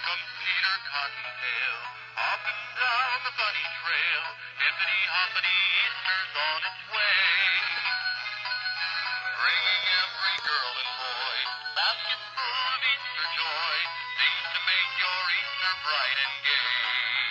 comes Peter Cottontail, hopping down the bunny trail. Hippity hoppity, Easter's on its way, bringing every girl and boy baskets full of Easter joy, things to make your Easter bright and gay.